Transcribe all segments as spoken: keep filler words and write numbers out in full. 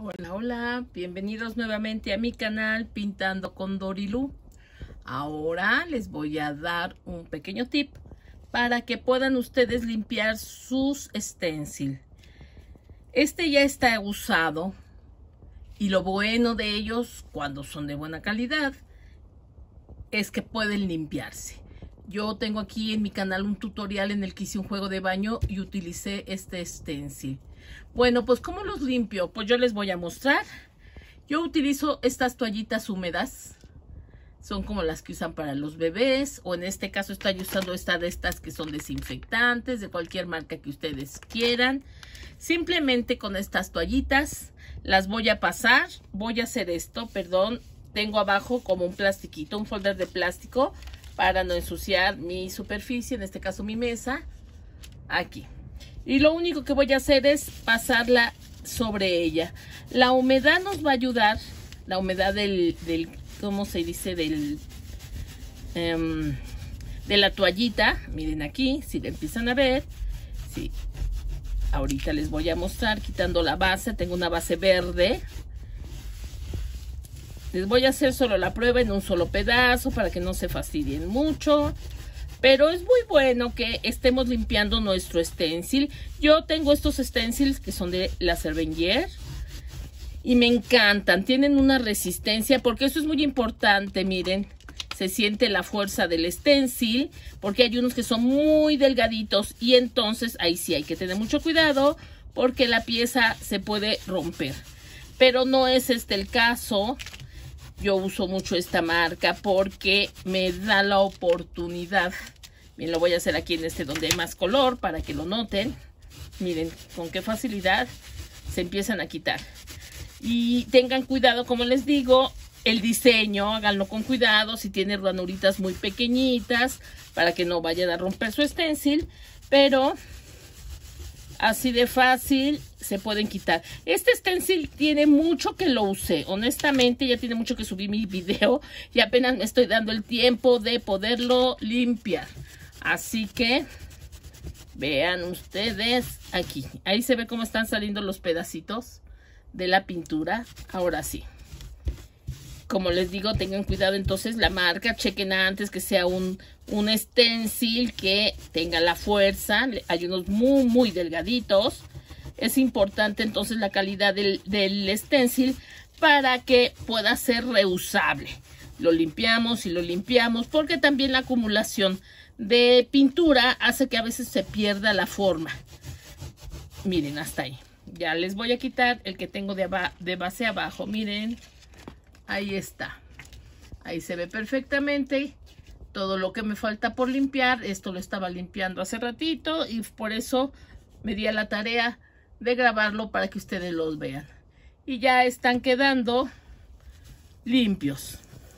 Hola, hola, bienvenidos nuevamente a mi canal Pintando con Dorilu. Ahora les voy a dar un pequeño tip para que puedan ustedes limpiar sus stencil. Este ya está usado y lo bueno de ellos, cuando son de buena calidad, es que pueden limpiarse. Yo tengo aquí en mi canal un tutorial en el que hice un juego de baño y utilicé este stencil. Bueno, pues ¿cómo los limpio? Pues yo les voy a mostrar. Yo utilizo estas toallitas húmedas. Son como las que usan para los bebés. O en este caso estoy usando esta de estas que son desinfectantes, de cualquier marca que ustedes quieran. Simplemente con estas toallitas las voy a pasar. Voy a hacer esto, perdón. Tengo abajo como un plastiquito, un folder de plástico para no ensuciar mi superficie, en este caso mi mesa. Aquí. Y lo único que voy a hacer es pasarla sobre ella. La humedad nos va a ayudar, la humedad del, del ¿cómo se dice? Del, um, de la toallita. Miren aquí, si la empiezan a ver. Sí. Ahorita les voy a mostrar quitando la base. Tengo una base verde. Les voy a hacer solo la prueba en un solo pedazo para que no se fastidien mucho. Pero es muy bueno que estemos limpiando nuestro stencil. Yo tengo estos stencils que son de la Cervenger y me encantan. Tienen una resistencia porque eso es muy importante. Miren, se siente la fuerza del stencil porque hay unos que son muy delgaditos y entonces ahí sí hay que tener mucho cuidado porque la pieza se puede romper. Pero no es este el caso. Yo uso mucho esta marca porque me da la oportunidad. Bien, lo voy a hacer aquí en este donde hay más color para que lo noten. Miren con qué facilidad se empiezan a quitar. Y tengan cuidado, como les digo, el diseño, háganlo con cuidado. Si tiene ranuritas muy pequeñitas para que no vayan a romper su stencil. Pero así de fácil se pueden quitar. Este stencil tiene mucho que lo usé. Honestamente, ya tiene mucho que subí mi video. Y apenas me estoy dando el tiempo de poderlo limpiar. Así que vean ustedes aquí. Ahí se ve cómo están saliendo los pedacitos de la pintura. Ahora sí. Como les digo, tengan cuidado entonces la marca. Chequen antes que sea un, un stencil que tenga la fuerza. Hay unos muy, muy delgaditos. Es importante entonces la calidad del, del stencil para que pueda ser reusable. Lo limpiamos y lo limpiamos porque también la acumulación de pintura hace que a veces se pierda la forma. Miren, hasta ahí. Ya les voy a quitar el que tengo de, de base abajo. Miren. Ahí está. Ahí se ve perfectamente todo lo que me falta por limpiar. Esto lo estaba limpiando hace ratito y por eso me di a la tarea de grabarlo para que ustedes los vean. Y ya están quedando limpios.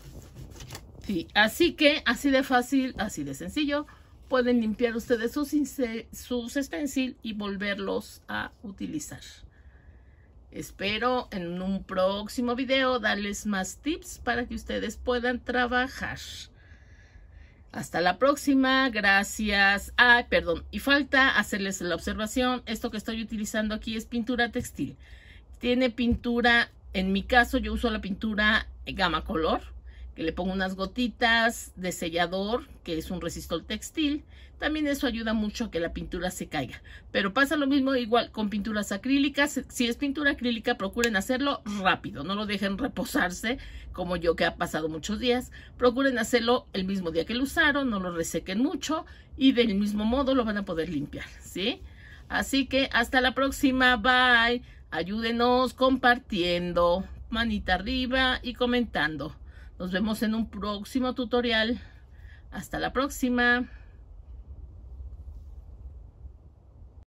Sí, así que así de fácil, así de sencillo, pueden limpiar ustedes sus, sus stencil y volverlos a utilizar. Espero en un próximo video darles más tips para que ustedes puedan trabajar. Hasta la próxima, gracias. Ay, perdón, y falta hacerles la observación. Esto que estoy utilizando aquí es pintura textil. Tiene pintura, en mi caso yo uso la pintura Gama Color, que le pongo unas gotitas de sellador, que es un resistor textil. También eso ayuda mucho a que la pintura se caiga. Pero pasa lo mismo igual con pinturas acrílicas. Si es pintura acrílica, procuren hacerlo rápido. No lo dejen reposarse, como yo que ha pasado muchos días. Procuren hacerlo el mismo día que lo usaron, no lo resequen mucho. Y del mismo modo lo van a poder limpiar, ¿sí? Así que hasta la próxima, bye. Ayúdenos compartiendo, manita arriba y comentando. Nos vemos en un próximo tutorial. Hasta la próxima.